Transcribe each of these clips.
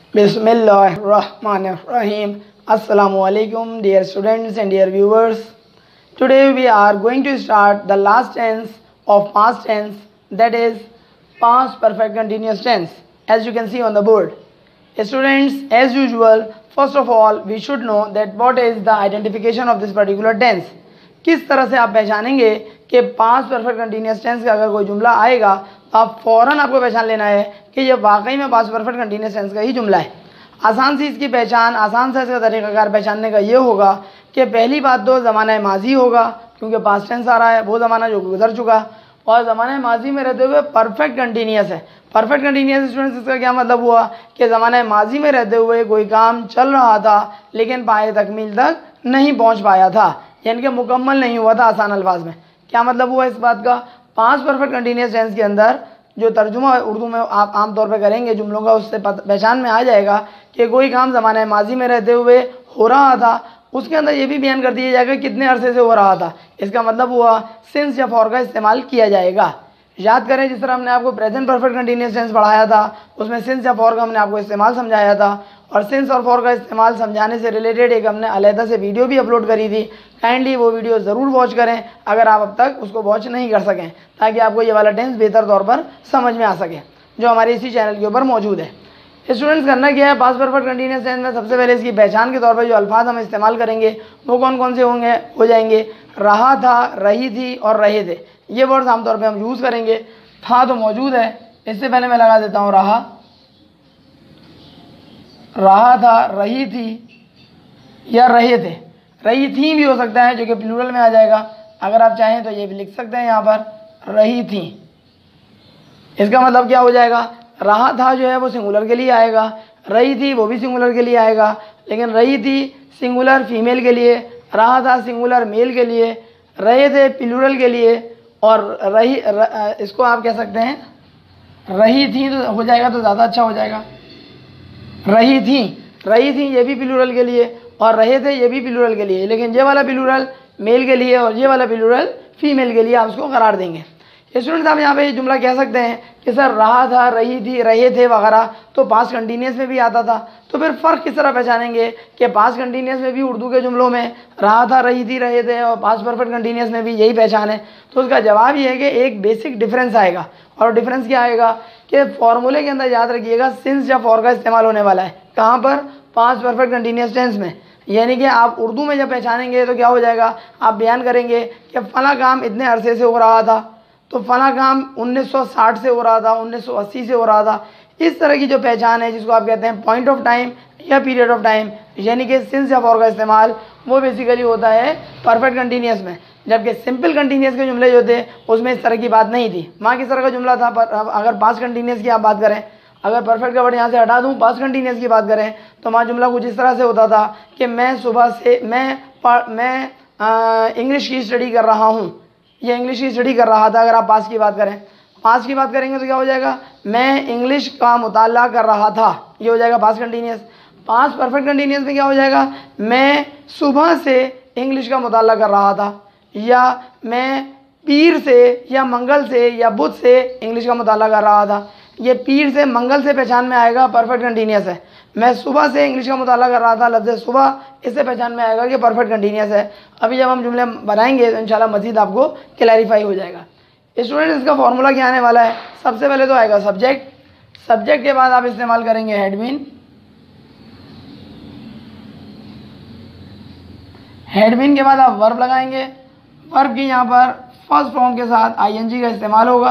Bismillahirrahmanirrahim. Assalamu alaikum, dear students and dear viewers. Today we are going to start the last tense of past tense, that is past perfect continuous tense, as you can see on the board. Students, as usual, first of all we should know that what is the identification of this particular tense. किस तरह से आप पहचानेंगे कि past perfect continuous tense का अगर कोई जुमला आएगा तो आप फ़ौरन आपको पहचान लेना है कि ये वाकई में पास्ट परफेक्ट कंटिन्यूस टेंस का ही जुमला है। आसान सी इसकी पहचान, आसान सा इसका तरीक़ाकार पहचानने का ये होगा कि पहली बात तो ज़माना माजी होगा, क्योंकि पास्ट टेंस आ रहा है, वो ज़माना जो गुजर चुका, और ज़माना माजी में रहते हुए परफेक्ट कंटिन्यूस है। परफेक्ट कंटिन्यूस स्टूडेंट्स, इसका क्या मतलब हुआ कि ज़माना माजी में रहते हुए कोई काम चल रहा था लेकिन पाए तकमील तक नहीं पहुँच पाया था, यानी कि मुकम्मल नहीं हुआ था। आसान अल्फाज में क्या मतलब हुआ इस बात का, पास्ट परफेक्ट कंटिन्यूस टेंस के अंदर जो तर्जुमा उर्दू में आप आम तौर पे करेंगे जुमलों का, उससे पहचान में आ जाएगा कि कोई काम ज़माने माजी में रहते हुए हो रहा था, उसके अंदर ये भी बयान कर दिया जाएगा कितने अरसे से हो रहा था। इसका मतलब हुआ सिंस या फॉर का इस्तेमाल किया जाएगा। याद करें जिस तरह हमने आपको प्रेजेंट परफेक्ट कंटिन्यूस टेंस पढ़ाया था, उसमें सिंस या फॉर का हमने आपको इस्तेमाल समझाया था, और सिंस और फॉर का इस्तेमाल समझाने से रिलेटेड एक हमने अलहदा से वीडियो भी अपलोड करी थी। काइंडली वो वीडियो ज़रूर वॉच करें अगर आप अब तक उसको वॉच नहीं कर सकें, ताकि आपको ये वाला टेंस बेहतर तौर पर समझ में आ सके, जो हमारे इसी चैनल के ऊपर मौजूद है। स्टूडेंट्स, करना क्या है, पास्ट परफेक्ट कंटिन्यूस टेंस में सबसे पहले इसकी पहचान के तौर पर जो अल्फाज हम इस्तेमाल करेंगे वो कौन कौन से हो जाएंगे। रहा था, रही थी और रहे थे, ये वर्ड्स आमतौर पर हम यूज़ करेंगे। था तो मौजूद है, इससे पहले मैं लगा देता हूँ रहा था, रही थी या रहे थे। रही थी भी हो सकता है जो कि प्लूरल में आ जाएगा, अगर आप चाहें तो ये भी लिख सकते हैं यहाँ पर रही थी। इसका मतलब क्या हो जाएगा, रहा था जो है वो सिंगुलर के लिए आएगा, रही थी वो भी सिंगुलर के लिए आएगा, लेकिन रही थी सिंगुलर फीमेल के लिए, रहा था सिंगुलर मेल के लिए, रहे थे प्लूरल के लिए, और इसको आप कह सकते हैं रही थी तो हो जाएगा तो ज़्यादा अच्छा हो जाएगा। रही थी ये भी प्लूरल के लिए, और रहे थे ये भी प्लूरल के लिए, लेकिन ये वाला प्लूरल मेल के लिए और ये वाला प्लूरल फीमेल के लिए आप उसको करार देंगे। स्टूडेंट्स, आप यहाँ पे ये जुमला कह सकते हैं कि सर रहा था, रही थी, रहे थे वगैरह तो पास्ट कंटिन्यूस में भी आता था, तो फिर फ़र्क किस तरह पहचानेंगे कि पास्ट कंटिन्यूस में भी उर्दू के जुमलों में रहा था, रही थी, रहे थे, और पास्ट परफेक्ट कंटिन्यूस में भी यही पहचान है। तो उसका जवाब ये है कि एक बेसिक डिफरेंस आएगा, और डिफरेंस क्या आएगा कि फॉर्मूले के अंदर याद रखिएगा सिंस या फॉर का इस्तेमाल होने वाला है। कहाँ पर, पास्ट परफेक्ट कंटिन्यूस टेंस में। यानी कि आप उर्दू में जब पहचानेंगे तो क्या हो जाएगा, आप बयान करेंगे कि फ़ला काम इतने अरसे से हो रहा था, तो फ़ला काम 1960 से हो रहा था, 1980 से हो रहा था। इस तरह की जो पहचान है जिसको आप कहते हैं पॉइंट ऑफ टाइम या पीरियड ऑफ टाइम, यानी कि सिंस या फॉर का इस्तेमाल, वो बेसिकली होता है परफेक्ट कंटिन्यूस में। जबकि सिंपल कंटिन्यूस के जुमले जो थे उसमें इस तरह की बात नहीं थी। माँ किस तरह का जुमला था, पर अगर पास्ट कंटिन्यूस की आप बात करें, अगर परफेक्ट का वर्ड यहाँ से हटा दूँ, पास्ट कंटिन्यूस की बात करें तो माँ जुमला कुछ इस तरह से होता था कि मैं सुबह से मैं इंग्लिश की स्टडी कर रहा हूँ, ये इंग्लिश की स्टडी कर रहा था। अगर आप पास्ट की बात करें, पास्ट की बात करेंगे तो क्या हो जाएगा, मैं इंग्लिश का मुताला कर रहा था, ये हो जाएगा past continuous. Past perfect continuous में क्या हो जाएगा, मैं सुबह से इंग्लिश का मुताला कर रहा था, या मैं पीर से या मंगल से या बुध से इंग्लिश का मुताला कर रहा था। ये पीर से मंगल से पहचान में आएगा परफेक्ट कंटिन्यूस है। मैं सुबह से इंग्लिश का मुताला कर रहा था, लफ्ज़ सुबह, इससे पहचान में आएगा कि परफेक्ट कंटिन्यूस है। अभी जब हम जुमले बनाएंगे तो इंशाल्लाह मज़ीद आपको क्लैरिफाई हो जाएगा। स्टूडेंट, इसका फॉर्मूला क्या आने वाला है, सबसे पहले तो आएगा सब्जेक्ट, सब्जेक्ट के बाद आप इस्तेमाल करेंगे हैड बीन के बाद आप वर्ब लगाएंगे। वर्ब की यहाँ पर फर्स्ट फॉर्म के साथ आईएनजी का इस्तेमाल होगा,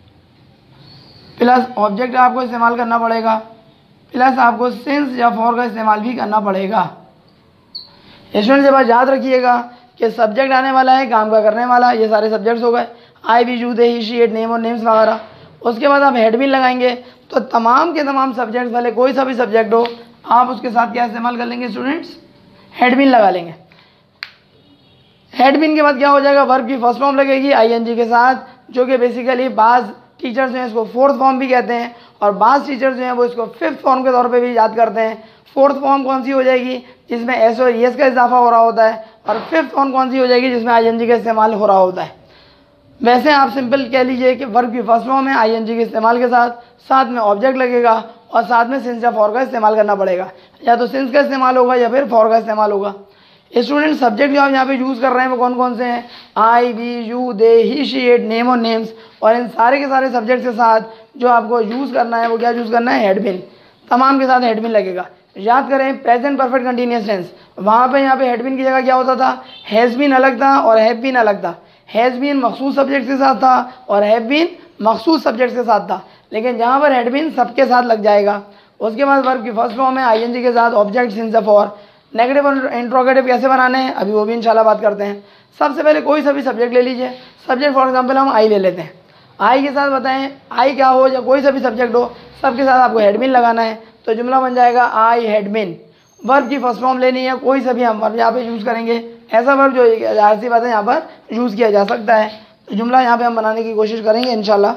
प्लस ऑब्जेक्ट आपको इस्तेमाल करना पड़ेगा, प्लस आपको सिंस या फॉर का इस्तेमाल भी करना पड़ेगा। स्टूडेंट्स, ये बात याद रखिएगा कि सब्जेक्ट आने वाला है काम का करने वाला, ये सारे सब्जेक्ट्स हो गए, I, be, you, they, he, she, it, name और नेम्स वगैरह। उसके बाद आप हेड बीन लगाएंगे, तो तमाम के तमाम सब्जेक्ट्स वाले कोई सा भी सब्जेक्ट हो, आप उसके साथ क्या इस्तेमाल कर लेंगे स्टूडेंट्स, हेड बीन लगा लेंगे। हेड बीन के बाद क्या हो जाएगा, वर्ब की फर्स्ट फॉर्म लगेगी आईएनजी के साथ, जो कि बेसिकली बाज़ टीचर्स जो हैं इसको फोर्थ फॉर्म भी कहते हैं, और बाज़ टीचर्स जो हैं वो इसको फिफ्थ फॉर्म के तौर पे भी याद करते हैं। फोर्थ फॉर्म कौन सी हो जाएगी, जिसमें एस और एस का इजाफा हो रहा होता है, और फिफ्थ फॉर्म कौन सी हो जाएगी, जिसमें आईएनजी का इस्तेमाल हो रहा होता है। वैसे आप सिंपल कह लीजिए कि वर्ब की फर्स्ट फॉर्म है आईएनजी के इस्तेमाल के साथ में ऑब्जेक्ट लगेगा, और साथ में सिंस या फॉर का इस्तेमाल करना पड़ेगा, या तो सिंस का इस्तेमाल होगा या फिर फॉर का इस्तेमाल होगा। स्टूडेंट सब्जेक्ट जो आप यहाँ पे यूज़ कर रहे हैं वो कौन कौन से हैं? I, we, you, they, he, she, it, name और नेम्स। और इन सारे के सारे सब्जेक्ट के साथ जो आपको यूज़ करना है वो क्या यूज़ करना है? Had been. तमाम के साथ हेड बीन लगेगा। याद करें प्रेजेंट परफेक्ट कंटिन्यूअस टेंस, वहाँ पे यहाँ पे हेड बीन की जगह क्या होता था? हैज़ बीन अलग था और हैव बीन अलग था। हैज़ बीन मखसूस सब्जेक्ट के साथ था और हैव बीन मखसूस सब्जेक्ट के साथ था, लेकिन जहाँ पर हेड बीन सबके साथ लग जाएगा। उसके बाद वर्ब की फर्स्ट फॉर्म है आईएनजी के साथ ऑब्जेक्ट सिंस फॉर। नेगेटिव और इंट्रोगेटिव कैसे बनाने हैं अभी वो भी इंशाल्लाह बात करते हैं। सबसे पहले कोई सा भी सब्जेक्ट ले लीजिए। सब्जेक्ट फॉर एग्जांपल हम आई ले लेते हैं। आई के साथ बताएं आई क्या हो या कोई सा भी सब्जेक्ट हो, सबके साथ आपको हेड बीन लगाना है, तो जुमला बन जाएगा आई हेड बीन। वर्ब की फर्स्ट फॉर्म लेनी है, कोई सा भी हम वर्ब यहाँ पे यूज़ करेंगे, ऐसा वर्ब जो जाहिर सी बात है यहाँ पर यूज़ किया जा सकता है। तो जुमला यहाँ पे हम बनाने की कोशिश करेंगे इंशाल्लाह।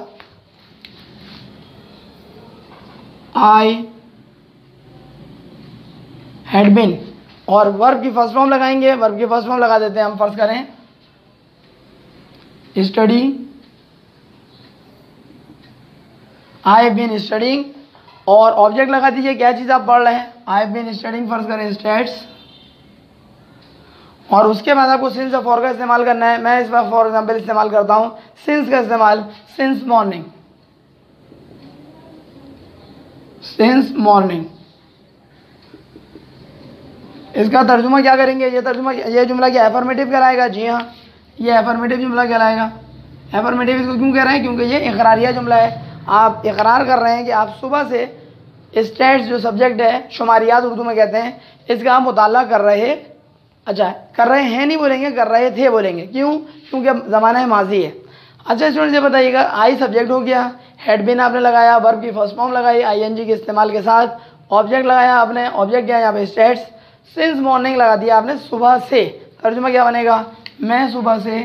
आई हैड बीन और वर्ब की फर्स्ट फॉर्म लगाएंगे। वर्ब की फर्स्ट फॉर्म लगा देते हैं हम, फर्स्ट करें study, I have been studying, और ऑब्जेक्ट लगा दीजिए क्या चीज़ आप पढ़ रहे हैं। I have been studying first करें स्टेट्स, और उसके बाद आपको सिंस और फॉर का इस्तेमाल करना है। मैं इस बार फॉर एग्जांपल इस्तेमाल करता हूँ सिंस का इस्तेमाल, सिंस मॉर्निंग, सिंस मॉर्निंग। इसका तर्जुमा क्या करेंगे? ये जुमला क्या एफर्मेटिव कहलाएगा? जी हाँ, ये एफर्मेटिव जुमला कहलाएगा। एफर्मेटिव इसको क्यों कह रहे हैं? क्योंकि ये इकरारिया जुमला है। आप इकरार कर रहे हैं कि आप सुबह से स्टेट्स जो सब्जेक्ट है, शुमारियात उर्दू में कहते हैं, इसका आप मुताला कर रहे, अच्छा कर रहे हैं नहीं बोलेंगे, कर रहे थे बोलेंगे। क्यों? क्योंकि अब ज़माना है माजी है। अच्छा स्टूडेंट ये बताइएगा, आई सब्जेक्ट हो गया, हेड बीन आपने लगाया, वर्ब की फर्स्ट फॉर्म लगाई आईएनजी के इस्तेमाल के साथ, ऑब्जेक्ट लगाया आपने, ऑब्जेक्ट क्या है यहाँ पे स्टेट्स, सिंस मॉर्निंग लगा दिया आपने सुबह से। तर्जुमा क्या बनेगा? मैं सुबह से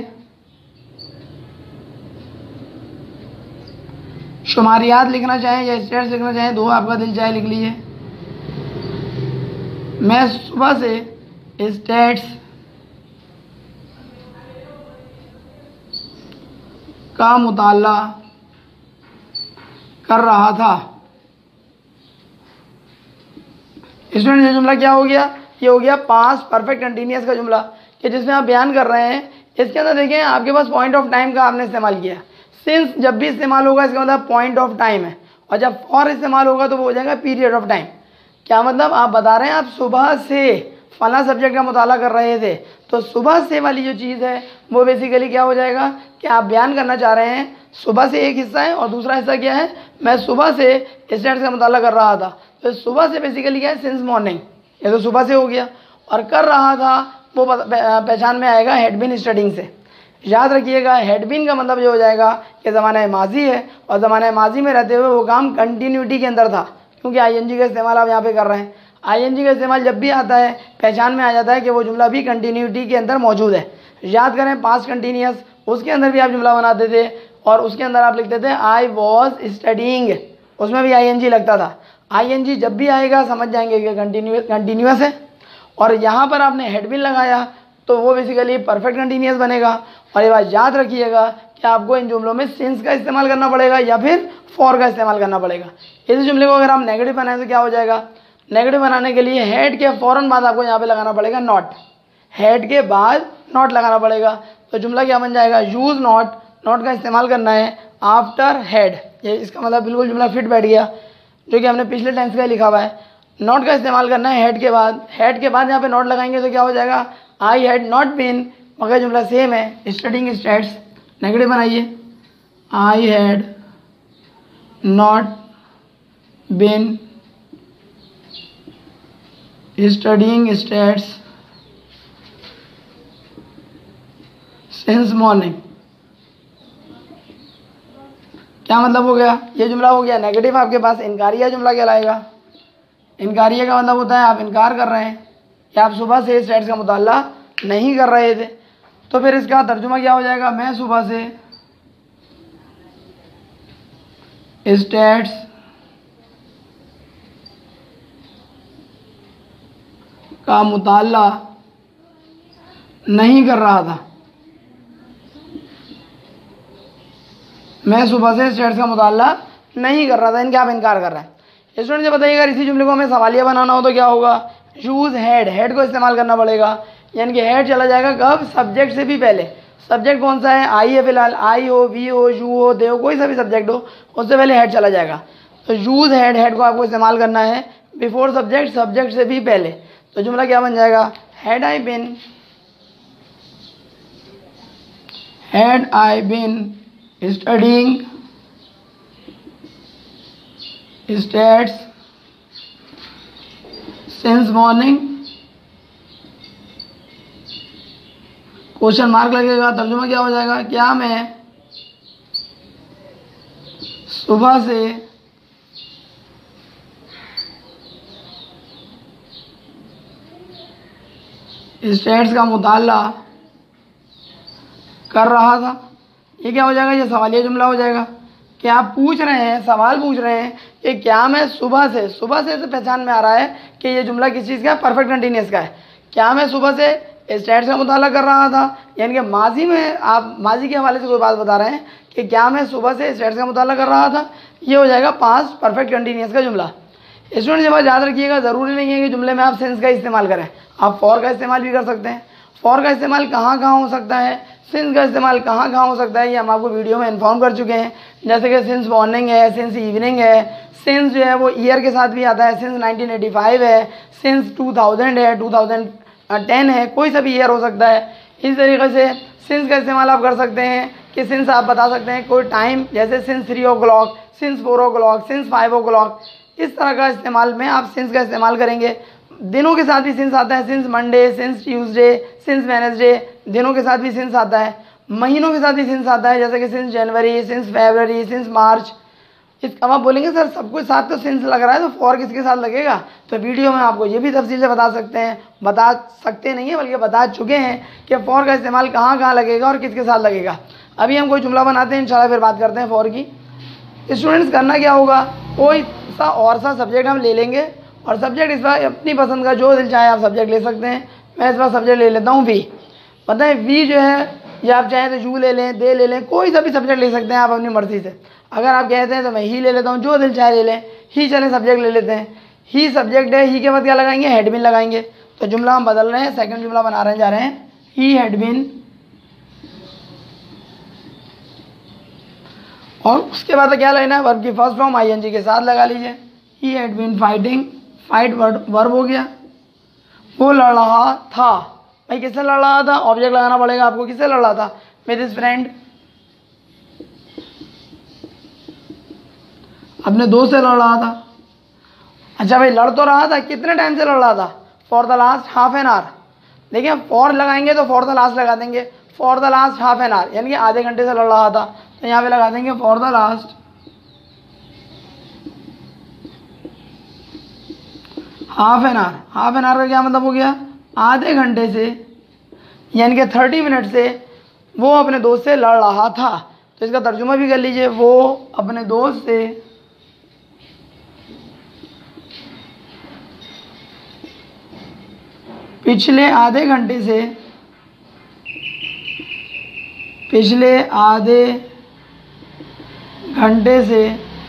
शुमारियात लिखना चाहें या स्टेट्स लिखना चाहें, दो आपका दिल चाहे लिख लीजिए। मैं सुबह से स्टेट्स का मुताला कर रहा था। स्टूडेंट ये जुमला क्या हो गया? ये हो गया पास्ट परफेक्ट कंटिन्यूअस का जुमला, कि जिसमें आप बयान कर रहे हैं। इसके अंदर देखें आपके पास पॉइंट ऑफ टाइम का आपने इस्तेमाल किया। सिंस जब भी इस्तेमाल होगा इसका मतलब पॉइंट ऑफ टाइम है, और जब फॉर इस्तेमाल होगा तो वो हो जाएगा पीरियड ऑफ टाइम। क्या मतलब? आप बता रहे हैं आप सुबह से फला सब्जेक्ट का मुताला कर रहे थे, तो सुबह से वाली जो चीज़ है वो बेसिकली क्या हो जाएगा कि आप बयान करना चाह रहे हैं सुबह से एक हिस्सा है और दूसरा हिस्सा क्या है? मैं सुबह से स्टेट्स का मुताला कर रहा था। तो सुबह से बेसिकली क्या है? सिंस मॉर्निंग, ये तो सुबह से हो गया। और कर रहा था वो पहचान में आएगा हेड बीन स्टडिंग से। याद रखिएगा हेड बीन का मतलब ये हो जाएगा कि ज़माना माजी है, और ज़माना माजी में रहते हुए वो काम कंटिन्यूटी के अंदर था, क्योंकि आईएनजी का इस्तेमाल आप यहाँ पे कर रहे हैं। आईएनजी का इस्तेमाल जब भी आता है पहचान में आ जाता है कि वो जुमला भी कंटिन्यूटी के अंदर मौजूद है। याद करें पास्ट कंटिन्यूअस, उसके अंदर भी आप जुमला बनाते थे और उसके अंदर आप लिखते थे आई वॉज स्टडिंग, उसमें भी आईएनजी लगता था। आईएनजी जब भी आएगा समझ जाएंगे कि कंटिन्यूअस है, और यहाँ पर आपने हेड बीन लगाया तो वो बेसिकली परफेक्ट कंटिन्यूअस बनेगा। और ये बात याद रखिएगा कि आपको इन जुमलों में सिंस का इस्तेमाल करना पड़ेगा या फिर फॉर का इस्तेमाल करना पड़ेगा। इस जुमले को अगर हम नेगेटिव बनाएं तो क्या हो जाएगा? नेगेटिव बनाने के लिए हेड के फ़ौरन बाद आपको यहाँ पे लगाना पड़ेगा नॉट, हेड के बाद नॉट लगाना पड़ेगा। तो जुमला क्या बन जाएगा? यूज़ नॉट, नॉट का इस्तेमाल करना है आफ्टर हेड। ये इसका मतलब बिल्कुल जुमला फिट बैठ गया, जो कि हमने पिछले टेंस का लिखा हुआ है। नॉट का इस्तेमाल करना है हेड के बाद, हेड के बाद यहाँ पे नॉट लगाएंगे तो क्या हो जाएगा? आई हैड नॉट बीन, मगर जुमला सेम है स्टडिंग स्टेट्स। नेगेटिव बनाइए, I had not been studying states since morning. क्या मतलब हो गया? ये जुमला हो गया नेगेटिव आपके पास। इनकारिया जुमला कहलाएगा। इनकारिया का मतलब होता है आप इनकार कर रहे हैं कि आप सुबह से स्टेट्स का मुताला नहीं कर रहे थे। तो फिर इसका तर्जुमा क्या हो जाएगा? मैं सुबह से स्टेट्स का मुताला नहीं कर रहा था। मैं सुबह से स्टेट्स का मुताला नहीं कर रहा था, इनके आप इनकार कर रहे हैं। स्टूडेंट जब बताइएगा इसी जुमले को हमें सवालिया बनाना हो तो क्या होगा, यूज़ हेड, हेड को इस्तेमाल करना पड़ेगा, यानी कि हेड चला जाएगा कब, सब्जेक्ट से भी पहले। सब्जेक्ट कौन सा है, आई है फिलहाल, आई हो, वी हो, यू हो, दे हो, कोई सा भी सब्जेक्ट हो, उससे पहले हेड चला जाएगा। तो यूज़ हेड, हेड को आपको इस्तेमाल करना है बिफोर सब्जेक्ट, सब्जेक्ट से भी पहले। तो जुमला क्या बन जाएगा, had I been studying stats since morning, question mark लगेगा। तर्जुमा क्या हो जाएगा, क्या मैं सुबह से स्टैट्स का मुताला कर रहा था। ये क्या हो जाएगा, ये सवालिया जुमला हो जाएगा कि आप पूछ रहे हैं, सवाल पूछ रहे हैं कि क्या मैं सुबह से पहचान में आ रहा है कि ये जुमला किस चीज़ का है, परफेक्ट कंटिन्यूअस का है। क्या मैं सुबह से स्टैट्स का मुताला कर रहा था, यानी कि माजी में आप माजी के हवाले से कोई बात बता रहे हैं कि क्या मैं सुबह से स्टैट्स का मुताला कर रहा था, ये हो जाएगा पास्ट परफेक्ट कंटिन्यूअस का जुमला। स्टूडेंट जब याद रखिएगा, ज़रूरी नहीं है कि जुमले में आप सिंस का इस्तेमाल करें, आप फॉर का इस्तेमाल भी कर सकते हैं। फॉर का इस्तेमाल कहाँ कहाँ हो सकता है, सिंस का इस्तेमाल कहाँ कहाँ हो सकता है, ये हम आपको वीडियो में इन्फॉर्म कर चुके हैं। जैसे कि सिंस मॉर्निंग है, सिंस इवनिंग है, सिंस जो है वो ईयर के साथ भी आता है, सिंस 1985 है, सिंस 2000 है, 2010 है, कोई सा भी ईयर हो सकता है। इस तरीके से सिंस का इस्तेमाल आप कर सकते हैं कि सिंस आप बता सकते हैं कोई टाइम, जैसे since 3 o'clock, since 4 o'clock, since 5 o'clock, इस तरह का इस्तेमाल में आप सिंस का इस्तेमाल करेंगे। दिनों के साथ भी सिंस आता है, since Monday, since Tuesday, since Wednesday, दिनों के साथ भी सिंस आता है। महीनों के साथ भी सिंस आता है, जैसे कि since January, since February, since March. अब आप बोलेंगे सर सब कुछ साथ तो सिंस लग रहा है, तो फॉर किसके साथ लगेगा, तो वीडियो में आपको ये भी तफसील से बता सकते नहीं है बल्कि बता चुके हैं कि फॉर का इस्तेमाल कहाँ कहाँ लगेगा और किसके साथ लगेगा। अभी हम कोई जुमला बनाते हैं, इंशाल्लाह फिर बात करते हैं फॉर की। स्टूडेंट्स करना क्या होगा, कोई सा और सा सब्जेक्ट हम ले लेंगे और सब्जेक्ट इस बार अपनी पसंद का जो दिल चाहे आप सब्जेक्ट ले सकते हैं। मैं इस बार सब्जेक्ट ले लेता हूँ वी। पता है वी जो है, या आप चाहें तो यू ले लें, दे ले लें, कोई सा भी सब्जेक्ट ले सकते हैं आप अपनी मर्ज़ी से। अगर आप कहते हैं तो मैं ही ले लेता हूँ, जो दिल चाहे ले लें, ही चले सब्जेक्ट ले लेते हैं। ही सब्जेक्ट है, ही के बाद क्या लगाएंगे, हैड बीन लगाएंगे। तो जुमला हम बदल रहे हैं, सेकंड जुमला बना जा रहे हैं, ही हैड बीन, और उसके बाद क्या लेना है, वर्ब की फर्स्ट फॉर्म आईएनजी के साथ लगा लीजिए। He had been fighting, fight verb हो गया, वो लड़ रहा था। भाई किससे लड़ रहा था, ऑब्जेक्ट लगाना पड़ेगा आपको, किससे लड़ रहा था, विद हिज फ्रेंड, अपने दोस्त से लड़ रहा था। अच्छा भाई लड़ तो रहा था, कितने टाइम से लड़ रहा था, for the last half an hour. देखिए फॉर लगाएंगे तो फॉर द लास्ट लगा देंगे, for the last half an hour यानी कि आधे घंटे से लड़ रहा था, तो यहाँ पे लगा देंगे for the last half an hour. Half an hour का क्या मतलब हो गया, आधे घंटे से, यानी कि 30 मिनट से वो अपने दोस्त से लड़ रहा था। तो इसका तर्जुमा भी कर लीजिए, वो अपने दोस्त से पिछले आधे घंटे से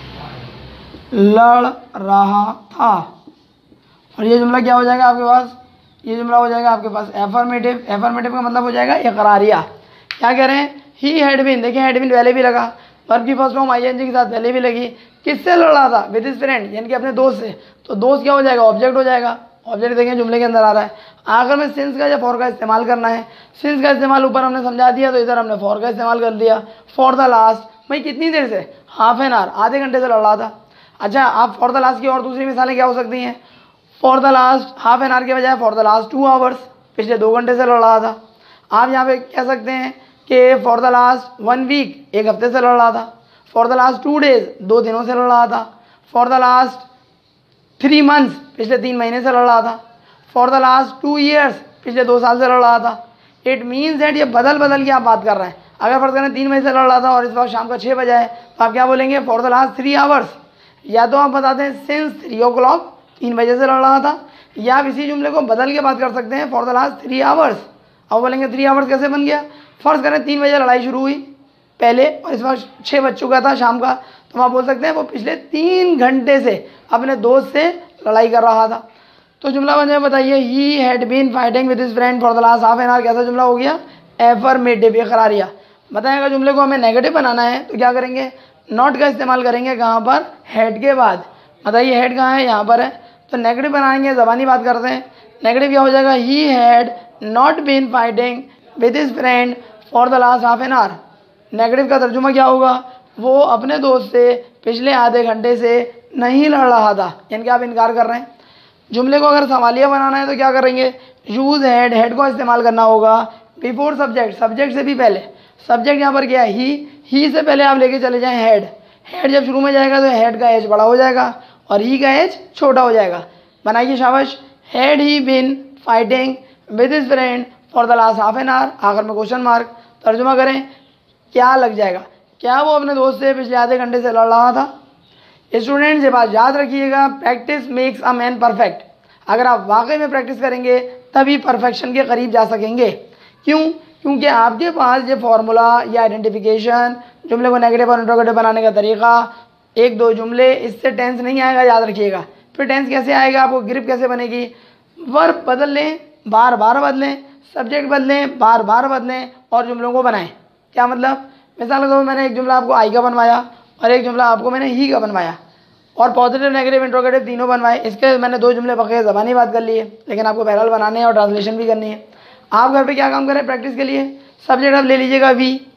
लड़ रहा था। और ये जुमला क्या हो जाएगा आपके पास, ये जुमला हो जाएगा आपके पास एफर्मेटिव। एफर्मेटिव का मतलब हो जाएगा इकरारिया। क्या कह रहे हैं, ही हैड बीन, देखिए हैड बीन पहले भी लगा, वर्ब की फर्स्ट फॉर्म आईएनजी के साथ पहले भी लगी। किससे लड़ रहा था, विद हिज फ्रेंड, यानी कि अपने दोस्त से। तो दोस्त क्या हो जाएगा, ऑब्जेक्ट हो जाएगा। ऑब्जेक्ट देखें जुमले के अंदर आ रहा है। आखिर में सिंस का या फॉर का इस्तेमाल करना है। सिंस का इस्तेमाल ऊपर हमने समझा दिया, तो इधर हमने फॉर का इस्तेमाल कर दिया। फॉर द लास्ट, भाई कितनी देर से, हाफ एन आवर, आधे घंटे से लड़ रहा था। अच्छा आप फॉर द लास्ट की और दूसरी मिसालें क्या हो सकती हैं, for the last half an hour के बजाय फॉर द लास्ट 2 आवर्स, पिछले 2 घंटे से लड़ रहा था। आप यहाँ पे कह सकते हैं कि फॉर द लास्ट 1 वीक, 1 हफ्ते से लड़ रहा था। फॉर द लास्ट 2 डेज, 2 दिनों से लड़ रहा था। फॉर द लास्ट 3 मंथ्स, पिछले 3 महीने से लड़ रहा था। फॉर द लास्ट 2 ईयर्स, पिछले 2 साल से लड़ रहा था। इट मीन्स दैट ये बदल के आप बात कर रहे हैं। अगर फर्ज करें 3 महीने से लड़ रहा था और इस वक्त शाम का 6 बजे है, तो आप क्या बोलेंगे, फॉर द लास्ट 3 आवर्स। या तो आप बताते हैं सिंस 3 o'clock, 3 बजे से लड़ रहा था, या आप इसी जुमले को बदल के बात कर सकते हैं, फॉर द लास्ट 3 आवर्स। अब बोलेंगे 3 आवर्स कैसे बन गया, फर्ज करें 3 बजे लड़ाई शुरू हुई पहले और इस वक्त 6 बज चुका था शाम का, तो आप बोल सकते हैं वो पिछले 3 घंटे से अपने दोस्त से लड़ाई कर रहा था। तो जुमला बन जाए, बताइए, he had been fighting with his friend for the last half an hour. कैसा जुमला हो गया? एफर्मेटिव, इकरारिया। बताएगा जुमले को हमें नेगेटिव बनाना है तो क्या करेंगे? नॉट का इस्तेमाल करेंगे। कहाँ पर? हेड के बाद। बताइए हेड कहाँ है? यहाँ पर है। तो नेगेटिव बनाएंगे, ज़बानी बात करते हैं। नेगेटिव क्या हो जाएगा? He had not been fighting with his friend for the last half an hour. Negative का तर्जुमा क्या होगा? वो अपने दोस्त से पिछले आधे घंटे से नहीं लड़ रहा था, यानी कि आप इनकार कर रहे हैं। जुमले को अगर सवालिया बनाना है तो क्या करेंगे? यूज़ हैड, हेड को इस्तेमाल करना होगा बिफोर सब्जेक्ट, सब्जेक्ट से भी पहले। सब्जेक्ट यहाँ पर क्या है? ही से पहले आप लेके चले जाएं हेड। हेड जब शुरू में जाएगा तो हेड का एज बड़ा हो जाएगा और ही का एज छोटा हो जाएगा। बनाइए शाबाश। Had he been fighting with his friend for the last half an hour, आखिर में क्वेश्चन मार्क। तर्जुमा करें, क्या लग जाएगा? क्या वो अपने दोस्त से पिछले आधे घंटे से लड़ रहा था? स्टूडेंट्स ये बात याद रखिएगा, practice makes a man perfect. अगर आप वाकई में प्रैक्टिस करेंगे तभी परफेक्शन के करीब जा सकेंगे। क्यों? क्योंकि आपके पास ये फार्मूला या आइडेंटिफिकेशन, जुमले को नेगेटिव और इंट्रोगेटिव बनाने का तरीका, एक दो जुमले, इससे टेंस नहीं आएगा, याद रखिएगा। फिर टेंस कैसे आएगा? आपको ग्रिप कैसे बनेगी? वर्ब बदल लें, बार बार बदलें, सब्जेक्ट बदलें, बार बार बदलें और जुमलों को बनाएं। क्या मतलब? मिसाल के तौर पर मैंने एक जुमला आपको आई का बनवाया और एक जुमला आपको मैंने ही का बनवाया और पॉजिटिव नेगेटिव इंट्रोगेटिव तीनों बनवाए। इसके मैंने दो जुमले बगैर ज़बानी बात कर लिए, लेकिन आपको बहरहाल बनाने हैं और ट्रांसलेशन भी करनी है। आप घर पे क्या काम करें प्रैक्टिस के लिए? सब्जेक्ट आप ले लीजिएगा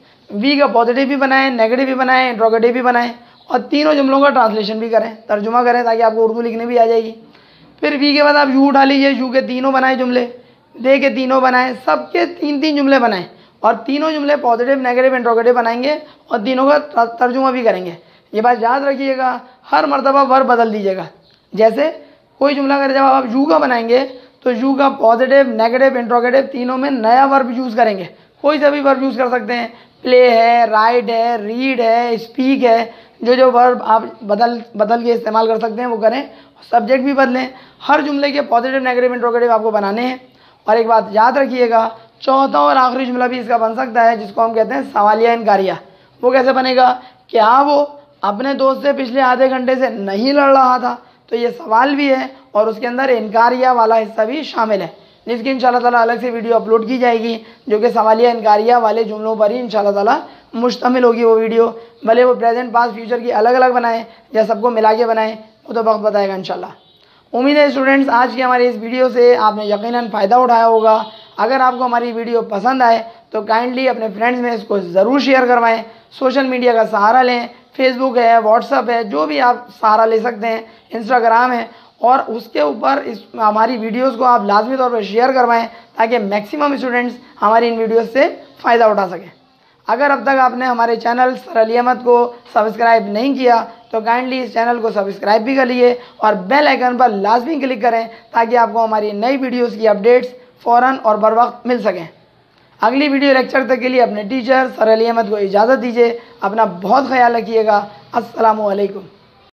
वी का पॉजिटिव भी बनाएं, नेगेटिव भी बनाएं, इंट्रोगेटिव भी बनाएं और तीनों जुमलों का ट्रांसलेशन भी करें, तर्जुमा करें, ताकि आपको उर्दू लिखने भी आ जाएगी। फिर वी के बाद आप यू उठा लीजिए, यू के तीनों बनाए जुमले, दे के तीनों बनाएं, सबके तीन तीन जुमले बनाएं और तीनों जुमले पॉजिटिव नेगेटिव इंट्रोगेटिव बनाएंगे और तीनों का तर्जुमा भी करेंगे। ये बात याद रखिएगा, हर मरतबा वर्ब बदल दीजिएगा। जैसे कोई जुमला अगर जब आप यू का बनाएंगे तो यू का पॉजिटिव नेगेटिव इंट्रोगेटिव तीनों में नया वर्ब यूज़ करेंगे। कोई सा भी वर्ब यूज़ कर सकते हैं, प्ले है, राइट है, रीड है, स्पीक है, जो वर्ब आप बदल के इस्तेमाल कर सकते हैं वो करें। सब्जेक्ट भी बदलें, हर जुमले के पॉजिटिव नेगेटिव इंट्रोगेटिव आपको बनाने हैं। और एक बात याद रखिएगा, चौथा और आखिरी जुमला भी इसका बन सकता है, जिसको हम कहते हैं सवालिया इनकारिया। वो कैसे बनेगा? क्या वो अपने दोस्त से पिछले आधे घंटे से नहीं लड़ रहा था? तो ये सवाल भी है और उसके अंदर इनकारिया वाला हिस्सा भी शामिल है, जिसकी इंशाल्लाह ताला अलग से वीडियो अपलोड की जाएगी, जो कि सवालिया इनकारिया वाले जुमलों पर ही इंशाल्लाह ताला मुश्तमिल होगी वो वीडियो। भले वो प्रेजेंट पास्ट फ्यूचर की अलग अलग बनाएं या सबको मिला के बनाएं, वो तो वक्त बताएगा इंशाल्लाह। उम्मीद है स्टूडेंट्स आज की हमारी इस वीडियो से आपने यकीनन फ़ायदा उठाया होगा। अगर आपको हमारी वीडियो पसंद आए तो काइंडली अपने फ्रेंड्स में इसको ज़रूर शेयर करवाएं। सोशल मीडिया का सहारा लें, फेसबुक है, व्हाट्सअप है, जो भी आप सहारा ले सकते हैं, इंस्टाग्राम है, और उसके ऊपर इस हमारी वीडियोस को आप लाजमी तौर पर शेयर करवाएं ताकि मैक्सिमम स्टूडेंट्स हमारी इन वीडियोस से फ़ायदा उठा सकें। अगर अब तक आपने हमारे चैनल सर अली अहमद को सब्सक्राइब नहीं किया तो काइंडली इस चैनल को सब्सक्राइब भी कर लीजिए और बेल आइकन पर लाजमी क्लिक करें ताकि आपको हमारी नई वीडियोस की अपडेट्स फ़ौरन और बर वक्त मिल सकें। अगली वीडियो लेक्चर तक के लिए अपने टीचर सर अली अहमद को इजाज़त दीजिए। अपना बहुत ख्याल रखिएगा। अस्सलामु अलैकुम।